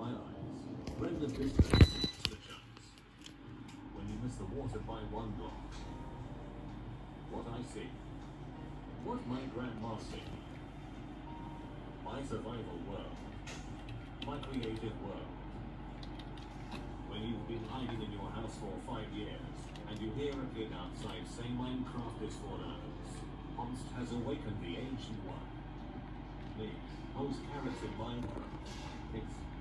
My eyes. Bring the distance to the chunks. When you miss the water by one drop. What I see. What my grandma see. My survival world. My creative world. When you've been hiding in your house for 5 years, and you hear a kid outside say Minecraft is for nerds. Honst has awakened the ancient one. Me, host carrots in Minecraft. It's